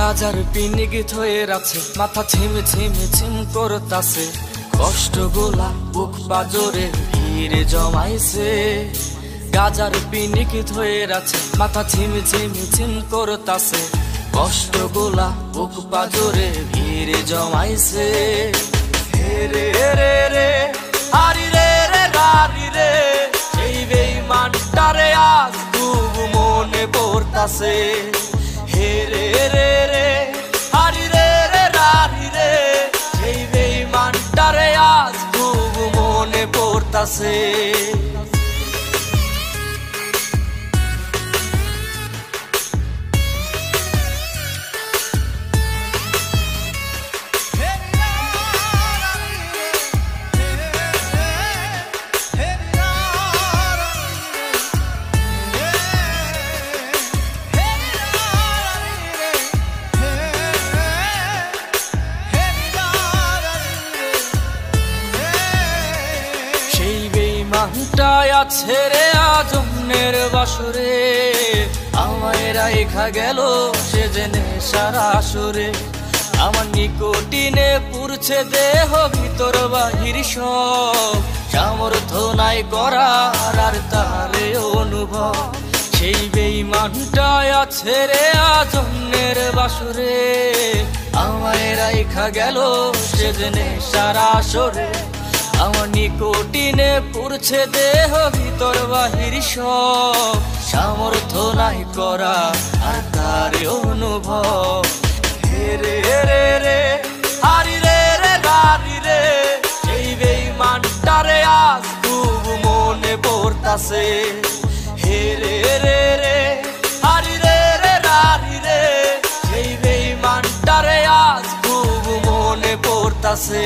গাজার পিনিগিত হয়ে আছে, মাথা ছিমে ছিমে ছিম করতাছে, কষ্ট গোলা বুক বাজরে ভিড়ে জমাইছে। গাজার পিনিগিত হয়ে আছে, মাথা ছিমে ছিমে ছিম করতাছে, কষ্ট গোলা বুক বাজরে ভিড়ে জমাইছে। হে রে রে রে হারি রে রে রারি রে, সেই বেঈমানটারে আজ খুব মনে পড়তাছে। হে রে রে রে হারি রে রে রারি রে, সেই বেঈমানটারে আজ খুব মনে পড়তাছে। বেঈমানটাই আছে রে আজমের বাসরে, আমায় রাইখা গেল সে জেনে সারা আসরে। আমার নিকটিনে পুরছে দেহ ভিতর বাহির সব, সামর্থ্য নাই করার আর তারে অনুভব। সেই বেঈমানটাই আছে রে আজমের বাসরে, আমায় রাইখা গেল সে জেনে সারা আসরে। আমার নিকটিনে পুরছে দেহ ভিতর বাহির সব, সামর্থ্য নাই করা আর তারে অনুভব। হে রে রে রে হারি রে রে রারি রে, সেই বেঈমানটারে আজ খুব মনে পড়তাছে। হে রে রে রে হারি রে রে রারি রে, সেই বেঈমানটারে আজ খুব মনে পড়তাছে।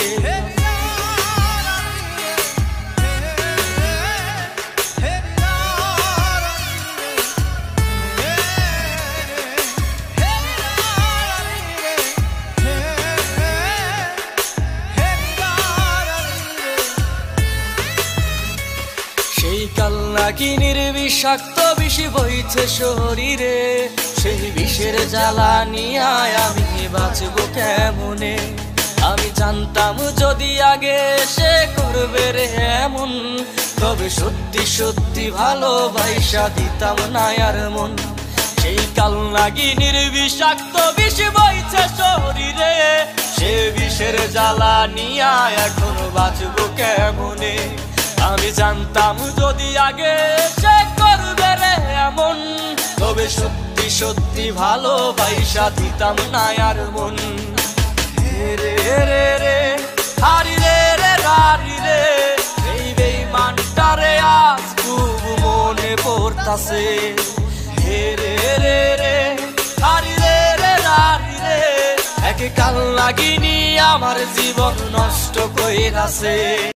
সেই কালনাগিনীর বিষাক্ত বিষ বইছে শরীরে, সেই বিষের জ্বালা নিয়ে আমি বাঁচব কেমনে। আমি জানতাম যদি আগে সে করবে রে এমন, তবে সত্যি সত্যি ভালোবাসা দিতাম না আর মন। সেই কালনাগিনীর বিষাক্ত বিষ বইছে শরীরে, সে বিষের জ্বালা নিয়ে এখন বাঁচব কেমনে। আমি জানতাম যদি আগে সে করবে রে এমন, তবে সত্যি সত্যি ভালোবাসা দিতাম না আর মন। হে রে রে রে হারি রে রে রারি রে, এই বেঈমানটারে আজ খুব মনে পড়তাছে। হে রে রে রে হারি রে রে রারি রে, একে কালনাগিনী আমার জীবন নষ্ট কইরাছে।